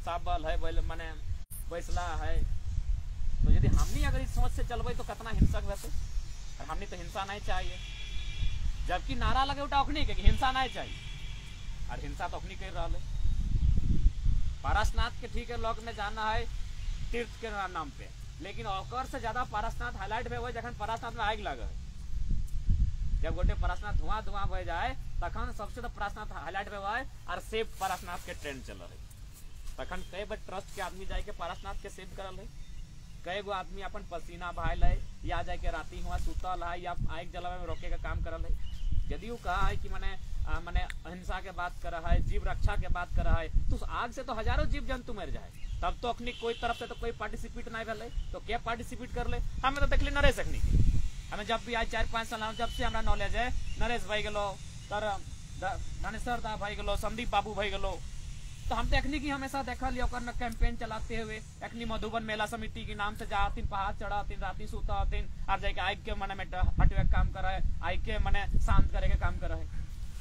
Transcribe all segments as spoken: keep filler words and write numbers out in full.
साबल है माने बैसला है। तो यदि हमनी अगर इस सोच से चलबे तो कितना हिंसक रहते। और हमनी तो हिंसा नहीं चाहिए, जबकि नारा लगे उठा अखनी के हिंसा नहीं चाहिए, और हिंसा तो अखनी कर रहा है। पारसनाथ के ठीक है लोग में जाना है तीर्थ के नाम पे, लेकिन औकर से ज्यादा पारसनाथ हाईलाइट में हो जखन पारसनाथ में आग लगे। जब गोटे पारसनाथ धुआं धुआं बह जाए तखन सबसे तो पारसनाथ हाईलाइट में हुआ है, और सेफ पारसनाथ के ट्रेंड चल रहे। तखन कई बार ट्रस्ट के आदमी जाके पारसनाथ के सेव करल है, कई गो आदमी अपन पसीना बहायल है, या जाके राती हुआ सुतल है, या आग जलावे में रोके का काम करल है। यदि वो कहा है कि मैंने मैंने अहिंसा के बात कर रहा है, जीव रक्षा के बात कर रहा है, तो उस आग से तो हजारों जीव जंतु मर जाए। तब तो अपनी कोई तरफ से तो कोई पार्टिसिपेट नहीं कर ले, तो क्या पार्टिसिपेट कर ले। हमें तो देख ले नरेश अखनी हमें जब भी आज चार पाँच साल जब से हमारा नॉलेज है, नरेश भाई गलो, तर धनेश्वर दा भाई गलो, संदीप बाबू भाई गलो, तो हम तो अखनी की हमेशा देखा लिया कैंपेन चलाते हुए। अखनी मधुबन मेला समिति के नाम से जातीन, पहाड़ चढ़ातीन, राती सुतातीन, और जाके आग के मने में हटवे काम कर रहे, आग के मने शांत करे के काम कर रहे।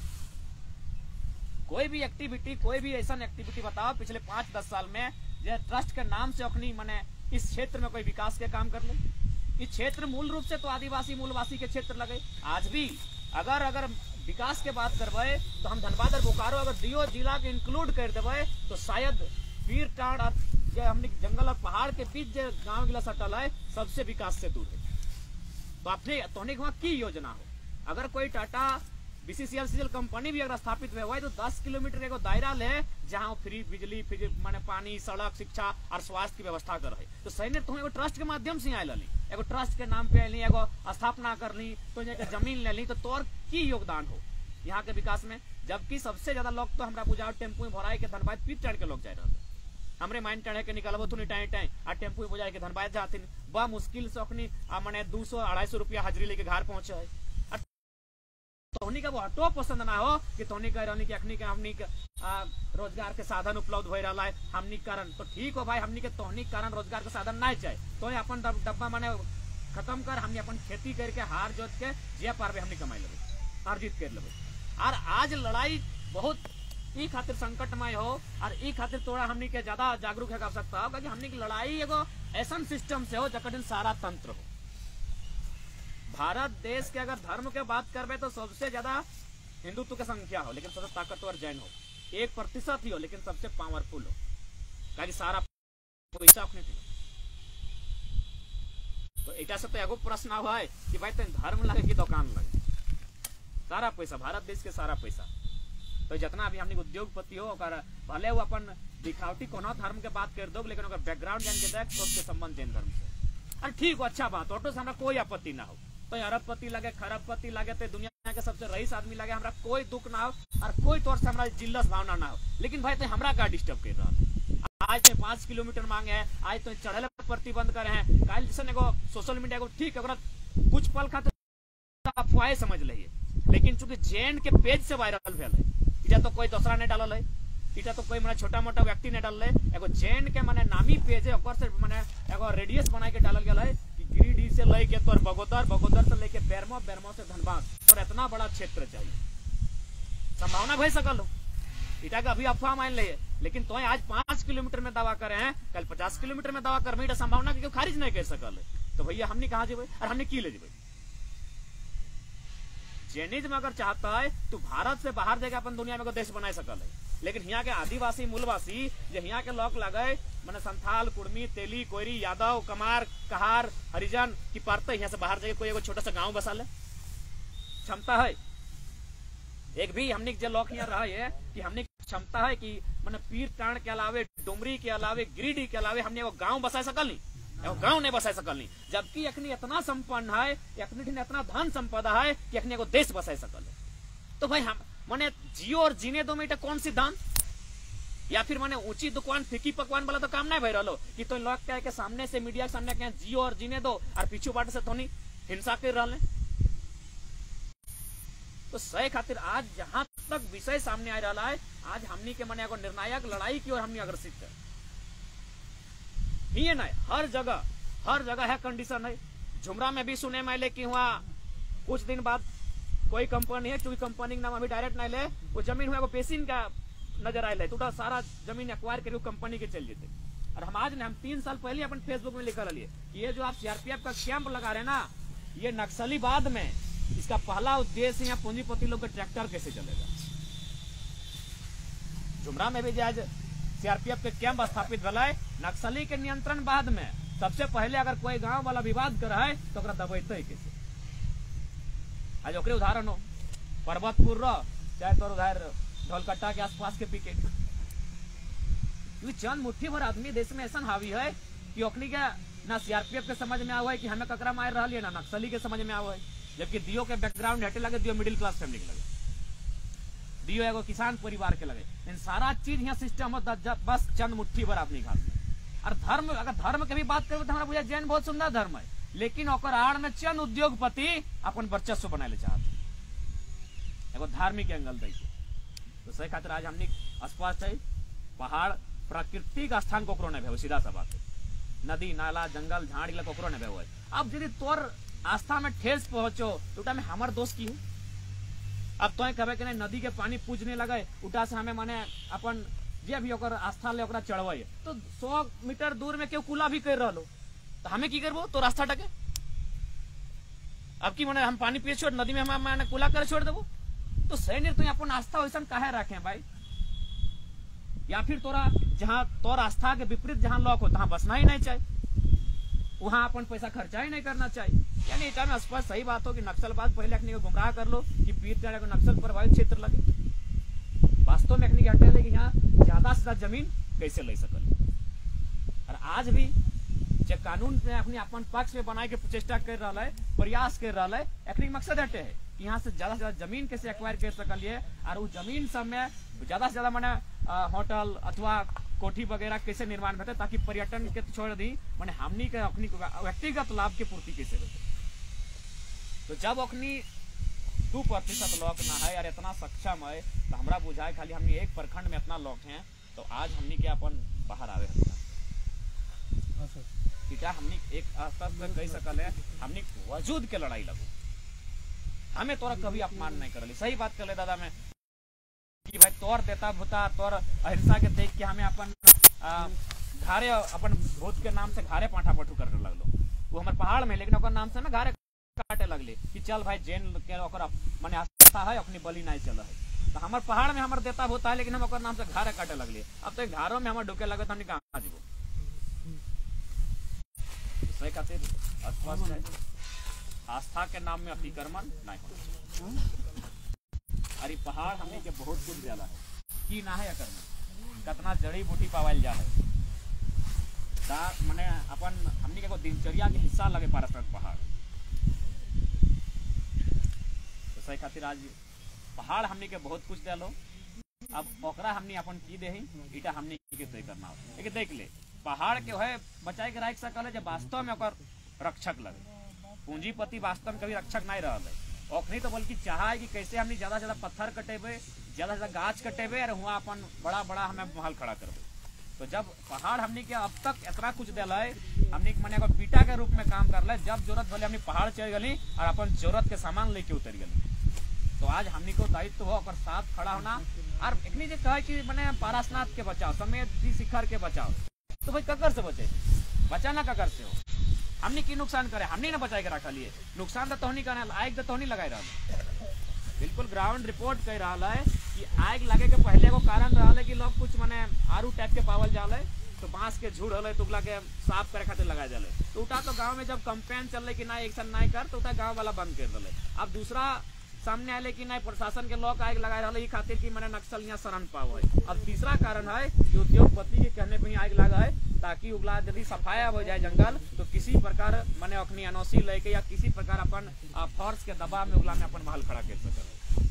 कोई भी एक्टिविटी, कोई भी ऐसा एक्टिविटी बताओ पिछले पांच दस साल में जो ट्रस्ट के नाम से अखनी मने इस क्षेत्र में कोई विकास के काम कर ले। इस क्षेत्र मूल रूप से तो आदिवासी मूलवासी के क्षेत्र लगे। आज भी अगर अगर विकास के बात करवे तो हम धनबाद और बोकारो अगर दियो जिला के इंक्लूड कर देवे तो शायद पीर टाड़ और हमने जंगल और पहाड़ के बीच जो गाँव गिला सटल है सबसे विकास से दूर है। तो अपने तोहनी वहाँ की योजना हो, अगर कोई टाटा बीसीसीएल सीएल कंपनी भी अगर स्थापित हुआ है तो दस किलोमीटर एगो दायरा ले जहाँ फ्री बिजली, फ्री माने पानी, सड़क, शिक्षा और स्वास्थ्य की व्यवस्था कर रहे। तो सही ने तुम एगो ट्रस्ट के माध्यम से आए ली, एगो ट्रस्ट के नाम पे आयली, एगो स्थापना कर ली, तो जमीन ले ली, तो तोर की योगदान हो यहाँ के विकास में। जबकि सबसे ज्यादा लोग तो हमारा बुझाओ टेम्पू में भराई के धनबाद पीट चढ़ के लोग जा रहे। हमरे माइंड चढ़े के निकलबो तुनी टाई टाई आ टेम्पू में बुझाई के धनबाद जाती बा मुश्किल से अखनी मैंने दो सौ अढ़ाई सौ रुपया हाजिरी लेके घर पहुंचे है। तोहनी का वो ऑटो पसंद ना हो कि तोहनी कह रही कि अखनी के हमनी के रोजगार के साधन उपलब्ध हो रहा है हमनी कारण, तो ठीक हो भाई, हमनी के तोहनी कारण रोजगार के साधन नहीं चाहिए, तो अपन डब्बा माने खत्म कर, हमनी अपन खेती करके हार जोत के जे पारबे हमनी कमाई लेबे, अर्जित कर लेबे। और आज लड़ाई बहुत ई खातिर संकटमय हो, और ई खातिर थोड़ा हमनी के ज्यादा जागरूक है का आवश्यकता होगा कि हमनी की लड़ाई एगो ऐसा सिस्टम से हो जकर सारा तंत्र हो। भारत देश के अगर धर्म के बात करबे तो सबसे ज्यादा हिंदुत्व की संख्या हो, लेकिन सबसे ताकतवर जैन हो, एक प्रतिशत ही हो लेकिन सबसे पावरफुल हो, क्योंकि सारा पैसा अपने थी। तो एक से तो एगो प्रश्न हुआ है कि भाई तेन धर्म लगे कि दुकान लगे, सारा पैसा भारत देश के सारा पैसा। तो जितना भी हमने उद्योगपति हो भले वो अपन दिखावटी कोनो धर्म के बात कर दो, लेकिन बैकग्राउंड जान के देख तो उसके संबंध जैन धर्म से। अरे ठीक हो, अच्छा बात, ऑटो से हमारा कोई आपत्ति ना हो, तो अरबपति लगे, खरबपति लगे, तो दुनिया के सबसे रईस आदमी लगे, हमरा कोई दुख ना हो और कोई तौर से हमरा जिल्लस भावना ना हो। लेकिन भाई तो हमरा का डिस्टर्ब कर रहा है, आज तो पांच किलोमीटर मांगे है, आज तो चढ़े प्रतिबंध करे हैं, कल जैसे एगो सोशल मीडिया को ठीक है कुछ पल खातिर अफवाहें समझ लीजिए, लेकिन चूंकि जैन के पेज से वायरल भेल है, इटा तो कोई दूसरा ने डालल है, इटा तो कोई मैंने छोटा मोटा व्यक्ति ने डाल है, एगो जैन के मैंने नामी पेज है, ओकर से मैंने एगो रेडियस बना के डालल गया है कि गिरिडीह से लेके तोर बगोदर, बगोदर से लेके बेरमो, बेरमो से धनबाद, और इतना बड़ा क्षेत्र चाहिए, संभावना भय सकल हो। इटा का अभी अफवाह मान लिए, लेकिन तो आज पांच किलोमीटर में दावा करे हैं, कल पचास किलोमीटर में दावा कर संभावना क्यों खारिज नहीं कर सकल है। तो भैया हमने कहा जेबे और हमने की ले जेबे। जैनिज्म अगर चाहता है तो भारत से बाहर जाकर अपन दुनिया में देश बना सकल है, लेकिन यहाँ के आदिवासी मूलवासी जो यहाँ के लोग लगे मैंने संथाल, कुर्मी, तेली, कोयरी, यादव, कमार, कहार, हरिजन की पड़ते यहाँ से बाहर जाके कोई एगो छोटा सा गांव बसा ले, क्षमता है एक भी हमने जो लोग यहाँ रहा है कि हमने क्षमता है कि मैंने पीर टाण के अलावे, डुमरी के अलावे, गिरिडीह के अलावे हमने वो गांव बसा सकल नहीं, वो गांव नहीं बसा सकल नहीं, जबकि अखनी इतना संपन्न है, अखनी इतना धन संपदा है कि अखनी को देश बसा सकल है। तो भाई हम मैंने जियो और जीने दो में कौन सिद्धांत, या फिर मैंने ऊंची दुकान फीकी पकवान वाला तो काम नहीं भय रहा कि तो लोग क्या के सामने से मीडिया के सामने क्या जियो और जीने दो और पीछू बाट से थोड़ी हिंसा कर रहा। तो सही खातिर आज जहां तक विषय सामने आ रहा है, आज हमनी के मने एगो निर्णायक लड़ाई की ओर हमनी अग्रसित है ही नहीं, हर जगह हर जगह है कंडीशन है। झुमरा में भी सुने में ले कि वहाँ कुछ दिन बाद कोई कंपनी है, क्योंकि कंपनी का नाम अभी डायरेक्ट नहीं ले, वो जमीन हुआ वो बेसिन का नजर आए तो सारा जमीन एक्वायर करके कंपनी के चल जेते। और हम आज ने हम तीन साल पहले अपन फेसबुक में लिखा लिए कि ये जो आप सीआरपीएफ का कैंप लगा रहे ना, ये नक्सलीवाद में इसका पहला उद्देश्य यहाँ पूंजीपति लोग का ट्रैक्टर कैसे चलेगा। जुमरा में भी आज सीआरपीएफ के कैंप स्थापित भला है, नक्सली के नियंत्रण बाद में सबसे पहले अगर कोई गांव वाला विवाद कर रहा है तो ओकरा दबेते कैसे। आज ओकरे उदाहरण हो पर्वतपुर रो चाहे तो उधर ढोलकट्टा के आसपास के पिकेट, चंद मुट्ठी भर आदमी देश में ऐसा हावी है कि ओखनी के ना सीआरपीएफ के समझ में आवा है कि हमें ककरा मार रहा है, ना नक्सली के समझ में आवा है। जबकि दियो के बैकग्राउंड हटे लगे, दियो मिडिल क्लास फैमिली के लगे, दियो एगो किसान परिवार के लगे। इन सारा चीज यहाँ सिस्टम बस चंद मुट्ठी भर आदमी घास। और धर्म, अगर धर्म की भी बात करें तो हमारा बुझा जैन बहुत सुंदर धर्म है, लेकिन ओकर आड़ में चंद उद्योगपति अपन वर्चस्व बनाए ले चाहते एगो धार्मिक एंगल देखिए। तो सही खातिर आज हमने स्पष्ट है पहाड़ प्राकृतिक स्थान कोकरो नहीं भे, सीधा सा बात है। नदी नाला जंगल झाड़ी ला कोकरो नहीं भे। अब यदि तोर आस्था में ठेस पहुंचो तो उटा में हमार दोस्त की हूँ। अब तो कहे कि नहीं नदी के पानी पूजने लगे उटा से हमें माने अपन जे भी ओकर आस्था ले ओकरा चढ़वाई तो सौ मीटर दूर में क्यों कुला भी कर रहा लो तो हमें की करबो तो रास्ता टके। अब की माने हम पानी पिए छोड़ नदी में हम माने कुला कर छोड़ देबो तो सही तो अपन आस्था वैसा काहे रखे भाई। या फिर तोरा जहाँ तोर आस्था के विपरीत जहाँ लॉक हो तहाँ बसना ही नहीं चाहिए, वहां अपन पैसा खर्चा ही नहीं करना चाहिए। यानी इटा में स्पष्ट सही बात हो कि नक्सलवाद पहले अखनी को गुमराह कर लो कि पीर तेरे को नक्सल प्रभावित क्षेत्र लगे। वास्तव में अखनी हटे ले कि यहाँ ज्यादा से ज्यादा जमीन कैसे ले सकल। और आज भी जो कानून में अपने अपन पक्ष में बनाए के प्रचेष्टा कर रहा है, प्रयास कर रहा है, अखनी मकसद हटे है कि यहाँ से ज्यादा से ज्यादा जमीन कैसे एक्वायर कर सकलिए। और उस जमीन सब में ज्यादा से ज्यादा मैंने होटल अथवा कोठी वगैरह कैसे निर्माण होते ताकि पर्यटन के छोड़ दी मैंने हमनी के अपनी व्यक्तिगत लाभ की पूर्ति कैसे होते। तो जब अपनी दो प्रतिशत लोग ना है और इतना सक्षम है तो हमारा बुझाए खाली हमनी एक प्रखंड में इतना लोग हैं तो आज हमनी के अपन बाहर आवे क्या हमनी एक स्तर पर कह सकल है हमनी वजूद के लड़ाई लगू। हमें तोरा कभी अपमान नहीं करली। सही बात कर ले दादा में कि भाई तोर देता भूता तोर अहिंसा के देख के हमें अपन घारे अपन भूत के नाम से घारे पाठा पठू कर लगलो। वो हमारे पहाड़ में लेकिन ओकर नाम से ना घारे काटे लगले कि चल भाई जैन के ओकर माने आस्था है अपनी बलि नहीं चल है। तो हमारे पहाड़ में हमारे देता भूता है लेकिन हम ओकर नाम से घारे काटे लगले। अब तो घारों में हमारे ढुके लगे तो हमने कहाँ जीवो। सही खातिर स्पष्ट है आस्था के नाम में अतिक्रमण नहीं होना। अरे पहाड़ हमने के बहुत कुछ जाला है कि ना है अकर में कितना जड़ी बूटी पावल जा है ता माने अपन हमने के दिनचर्या के हिस्सा लगे पारस्परिक पहाड़। तो सही खातिर आज पहाड़ हमने के बहुत कुछ दिलो। अब ओकरा हमने अपन की दे इटा हमने के तय करना हो। लेकिन देख ले पहाड़ के है बचाए के राख सकल है जब वास्तव में ओकर रक्षक लगे। पूंजीपति वास्तव में कभी रक्षक नहीं रहा है ओखनी तो बल्कि चाहा है कि कैसे हमने ज्यादा से ज्यादा पत्थर कटेबे ज्यादा से ज्यादा गाछ कटेबे और वहाँ अपन बड़ा बड़ा हमें महल खड़ा करबे। तो जब पहाड़ हमने के अब तक इतना कुछ दिला है हमने मैंने अगर पीटा के रूप में काम कर ला जब जरूरत भले हमने पहाड़ चढ़ गली और अपन जरूरत के सामान लेके उतर गली। तो आज हमने को दायित्व हो और साथ खड़ा होना और इतनी जो कहे कि मैंने पारसनाथ के बचाओ समेत शिखर के बचाओ तो भाई ककर से बचे बचाना ककर से हो। हमने की नुकसान करे हमने ना बचाए के रखा लिए नुकसान तो तोहनी करने आग तो तोहनी लगाई रहा। बिल्कुल ग्राउंड रिपोर्ट कह रहा है कि आग लगे के पहले को कारण रहा है कि लोग कुछ माने आरू टाइप के पावल जाला है तो बांस के झूड़ हल तो के साफ करे खातिर लगाए जाले तो उठा तो गांव में जब कंपेन चल रहे कि ना एक्शन नहीं कर तो उठा गांव वाला बंद कर दिले। अब दूसरा सामने आए कि नहीं प्रशासन के लोग आग लगाए रहा खातिर की मैंने नक्सल यहाँ शरण पाओ है। अब तीसरा कारण है कि उद्योगपति के कहने पर ही आग लगा है ताकि उगला यदि सफाया हो जाए जंगल तो किसी प्रकार मैंने अपनी एनओसी लेके या किसी प्रकार अपन फोर्स के दबाव में उगला में अपन महल खड़ा कर सके।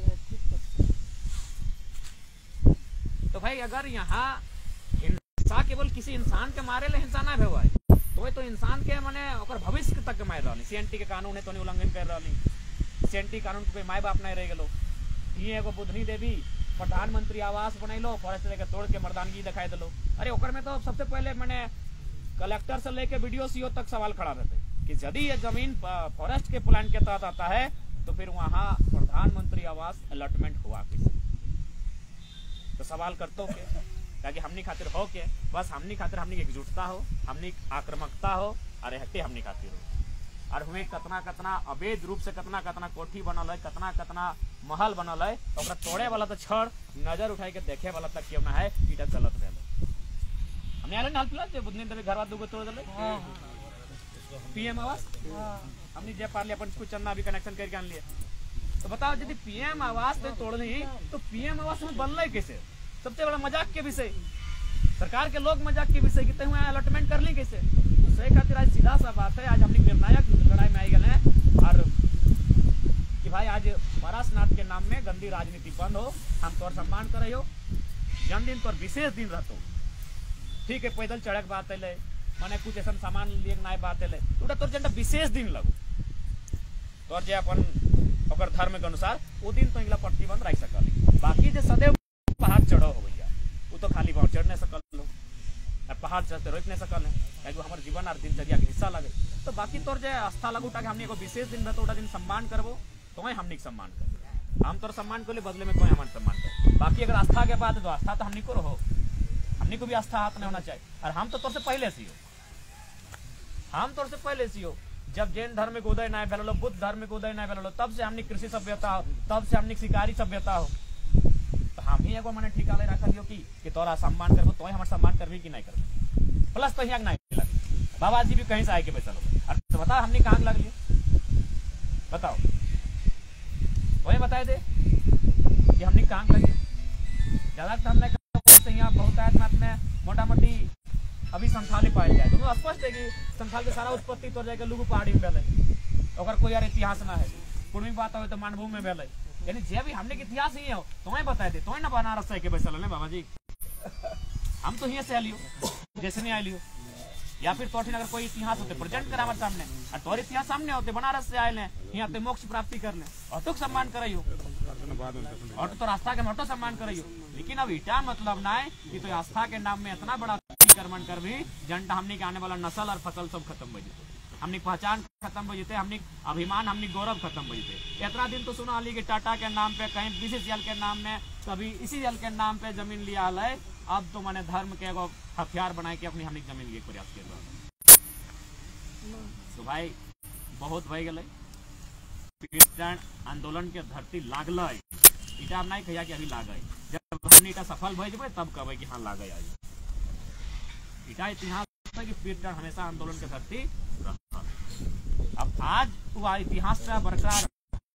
तो भाई अगर यहाँ हिंसा केवल किसी इंसान के मारे ले हिंसा ना हुआ है तो वही तो इंसान के मैंने भविष्य तक मार रहा सीएनटी के कानून है तो उल्लंघन कर रहा सीएनटी कानून को माय बाप नहीं रह गलो। एगो बुधनी देवी प्रधानमंत्री आवास बनैलो फॉरेस्ट लेके तोड़ के मर्दानगी दिखाई दिलो। अरे ओकर में तो सबसे पहले मैंने कलेक्टर से लेके वीडियो सीओ तक सवाल खड़ा रहते कि यदि ये जमीन फॉरेस्ट के प्लान के तहत आता है तो फिर वहां प्रधानमंत्री आवास अलॉटमेंट हुआ किसी तो सवाल करतो के ताकि हमनी खातिर हो के बस हमनी खातिर हमनी एकजुटता हो, हमनी आक्रामकता हो और हट्टे हमनी खातिर हो। और हुए कतना कतना अवैध रूप से कतना कतना कोठी बनल है, कतना कतना महल बनल है, ओकरा तोड़े वाला तो छड़ नजर उठाई के देखे वाला तक क्यों ना है, इटा गलत भेल। हमने आले नाल पिला जे बुधनी देवे घरवा दुगो तोड़ देले पीएम आवास, हमने जे पार ले अपन कुछ चंदा भी कनेक्शन करके आन लिए। तो बताओ यदि पीएम आवास तो तोड़ ली तो पीएम आवास में बनल कैसे? सबसे बड़ा मजाक के विषय, सरकार के लोग मजाक के विषय कितने हुए अलॉटमेंट कर ली कैसे? तो सही खातिर आज सीधा सा बात है, आज हमने निर्णायक लड़ाई में आई गए हैं और कि भाई आज पारसनाथ के नाम में गंदी राजनीति बंद हो, हम तोर सम्मान करे हो, जन्मदिन तोर विशेष दिन रहतो, ठीक है पैदल चढ़क बात है, मैंने कुछ ऐसा सामान लिए नए बात है, तो तोर जन विशेष दिन लगो तोर जे अपन ओकर धर्म के अनुसार वो दिन तो इगला प्रतिबंध रख सकल। बाकी जे सदैव पहाड़ चढ़ो हो भैया वो तो खाली वहां चढ़ नहीं सकल लो, पहाड़ चढ़ते रोक नहीं सकल है, हमारे जीवन और दिनचर्या के हिस्सा लगे। तो बाकी तोर जे आस्था लगू ताकि हमने एगो विशेष दिन रहता दिन सम्मान करबो तो हमने सम्मान कर, हम तोर सम्मान कर ले बदले में कोई हमारे सम्मान कर। बाकी अगर आस्था के बाद तो आस्था तो हमने को रहो, हमने को भी आस्था हाथ नहीं होना चाहिए। और हम तो तोर से पहले से हो, हम तोर से पहले से हो, जब जैन धर्म के उदय नहीं भेलो, बुद्ध धर्म के उदय नहीं भेलो, तब से हमने कृषि सभ्यता हो, तब से हमने शिकारी सभ्यता हो। तो हम ही एगो मैंने ठिका ले रखा लियो कि, कि तोरा सम्मान करबो तो हमारे सम्मान करबी कि नहीं करबी, प्लस तो यहाँ नहीं लगे। बाबा जी भी कहीं से आए के पैसा लोग और तो बताओ हमने कहाँ लग लियो, बताओ वही बताए दे कि हमने कहाँ लगे। ज्यादा तो हमने यहाँ बहुत में मोटा मोटी अभी संथाली पायल जाए तो स्पष्ट है कि संथाल के सारा उत्पत्ति तो जाएगा लुगु पहाड़ी में भेले, अगर कोई यार इतिहास ना है, पूर्वी बात हो तो मानभूमि में भेले, यानी जे भी हमने के इतिहास ही हो तो बताए थे तो ना बनारस से के बैसल है बाबा जी, हम तो यहाँ से आलियो जैसे नहीं आलियो, या फिर तोठिन अगर कोई इतिहास होते प्रेजेंट करे हमारे सामने और तोर इतिहास सामने होते बनारस से आए यहाँ पे मोक्ष प्राप्ति कर ले ऑटो सम्मान करियो ऑटो तो रास्ता के ऑटो सम्मान करियो। लेकिन अब इटा मतलब ना है कि तो आस्था के नाम में इतना बड़ा अतिक्रमण कर भी जनता हमने के आने वाला नस्ल और फसल सब खत्म हो जाते, हमने पहचान खत्म हो जाते, हमने अभिमान हमने गौरव खत्म हो जाते। इतना दिन तो सुना ली कि टाटा के नाम पे कहीं बीसीसीएल के नाम में कभी इसी जल के नाम पे जमीन लिया है, अब तो मैंने धर्म के एगो हथियार बनाए के अपनी हमने जमीन लिए प्रयास किया। तो भाई बहुत भय गए, किसान आंदोलन के धरती लागल, इटा नहीं कहिया कि अभी लागे, जब हमने इटा सफल भय जब तब कहबे कि हाँ लागे आज। इटा इतिहास है कि पीड़ित हमेशा आंदोलन के धरती रहता। अब आज वो इतिहास से बरकरार